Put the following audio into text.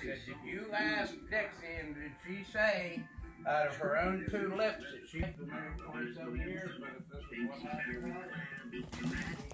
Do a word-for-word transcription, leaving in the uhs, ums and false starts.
Said, did you ask Dixie, and did she say out of her own two lips that she's been married twenty-seven years, but if this was what happened to her?